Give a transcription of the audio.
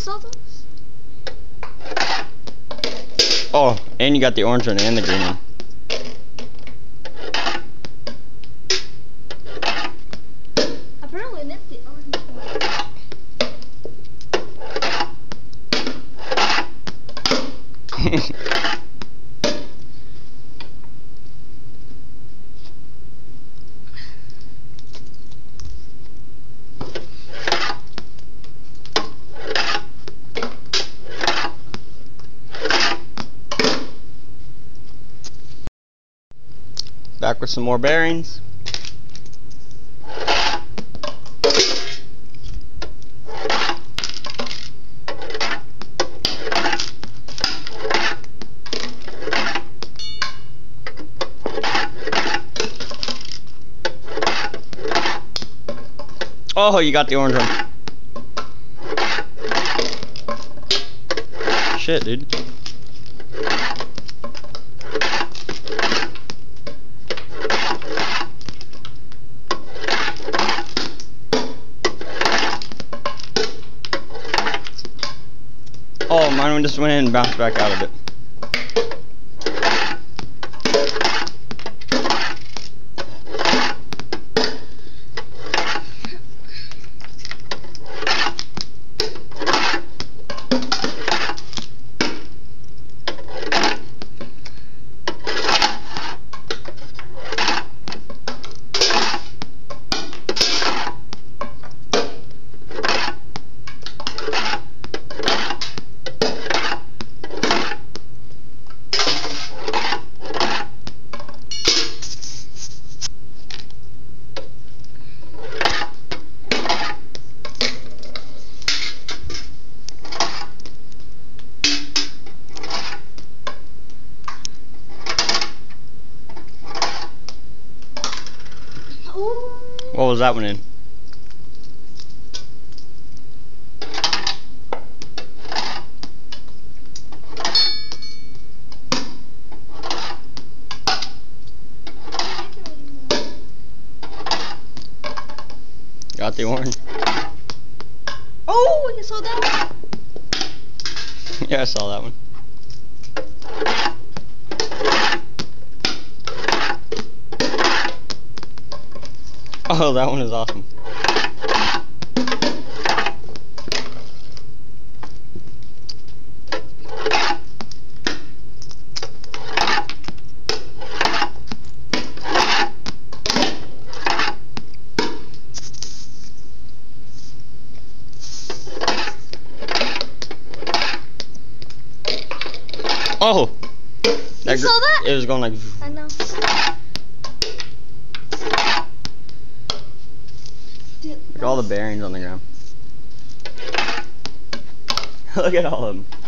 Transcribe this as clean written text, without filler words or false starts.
saw those? Oh, and you got the orange one and the green one. Apparently not the orange one. Back with some more bearings. Oh, you got the orange one. Shit, dude. Oh, mine just went in and bounced back out of it. What was that one in? Got the orange. Oh, you saw that one? Yeah, I saw that one. Oh, that one is awesome. Oh! You saw that? It was going like... I know. Look at all the bearings on the ground. Look at all of them.